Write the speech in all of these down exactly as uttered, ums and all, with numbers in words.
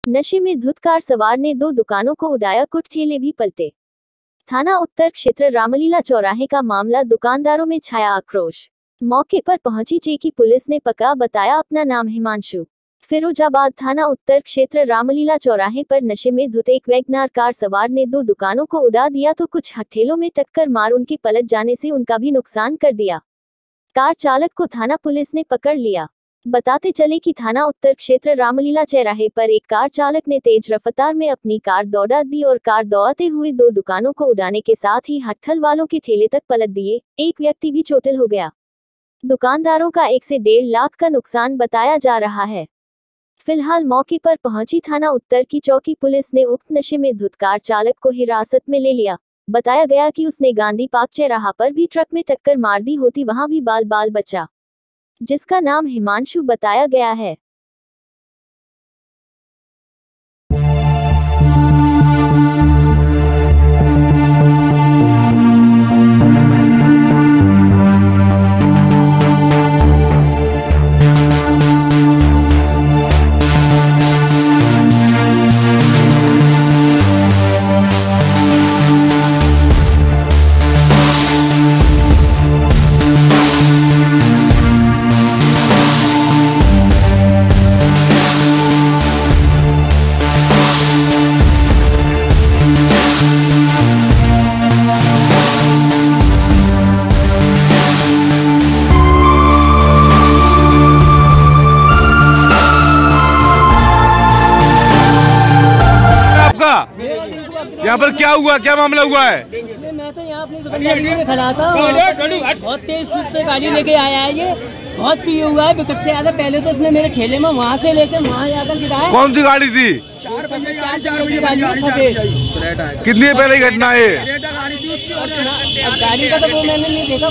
नशे में धुत कार सवार ने दो दुकानों को उड़ाया, कुछ ठेले भी पलटे। थाना उत्तर क्षेत्र रामलीला चौराहे का मामला, दुकानदारों में छाया आक्रोश। मौके पर पहुंची चेकी पुलिस ने पकड़ा, बताया अपना नाम हिमांशु। फिरोजाबाद थाना उत्तर क्षेत्र रामलीला चौराहे पर नशे में धुत एक वैगनार कार सवार ने दो दुकानों को उड़ा दिया तो कुछ ठेलों में टक्कर मार उनके पलट जाने से उनका भी नुकसान कर दिया। कार चालक को थाना पुलिस ने पकड़ लिया। बताते चले कि थाना उत्तर क्षेत्र रामलीला चौराहे पर एक कार चालक ने तेज रफ्तार में अपनी कार दौड़ा दी और कार दौड़ाते हुए दो दुकानों को उड़ाने के साथ ही हट्ठल वालों के ठेले तक पलट दिए। एक व्यक्ति भी चोटिल हो गया। दुकानदारों का एक से डेढ़ लाख का नुकसान बताया जा रहा है। फिलहाल मौके पर पहुंची थाना उत्तर की चौकी पुलिस ने उक्त नशे में धुत कार चालक को हिरासत में ले लिया। बताया गया कि उसने गांधी पार्क चौराहा पर भी ट्रक में टक्कर मार दी होती, वहां भी बाल बाल बचा, जिसका नाम हिमांशु बताया गया है। यहाँ पर क्या हुआ, क्या मामला हुआ है? मैं तो यहाँ अपनी दुकानदारी में खड़ा था, बहुत तेज स्पीड से गाड़ी लेके आया है। ये बहुत पिए हुआ है, विकट से आया। पहले तो इसने मेरे ठेले में वहाँ से लेके वहाँ जाकर गिराया। कौन सी गाड़ी थी? चार की गाड़ी सफेद। कितनी पहले घटना है? गाड़ी का तो वो मैंने नहीं देखा।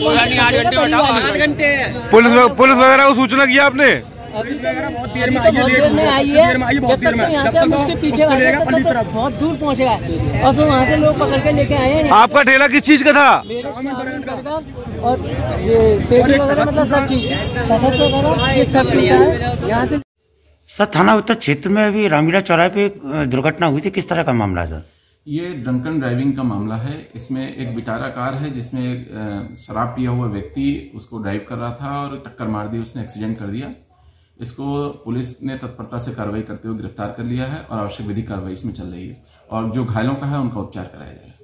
पुलिस पुलिस वगैरह को सूचना किया आपने? बहुत देर में आई है, बहुत देर में जब तक उसके पीछे बहुत दूर पहुंचेगा और फिर वहाँ से लोग पकड़ के लेके आए हैं। आपका ठेला किस चीज का था? और ये पेटी वगैरह, मतलब सब चीज ये सब है यहाँ से। सर, थाना उत्तर क्षेत्र में अभी रामलीला चौराहे पे दुर्घटना हुई थी, किस तरह का मामला है सर? ये ड्रंकन ड्राइविंग का मामला है। इसमें एक विटारा कार है जिसमें एक शराब पिया हुआ व्यक्ति उसको ड्राइव कर रहा था और टक्कर मार दी, उसने एक्सीडेंट कर दिया। इसको पुलिस ने तत्परता से कार्रवाई करते हुए गिरफ्तार कर लिया है और आवश्यक विधिक कार्रवाई इसमें चल रही है और जो घायलों का है उनका उपचार कराया जा रहा है।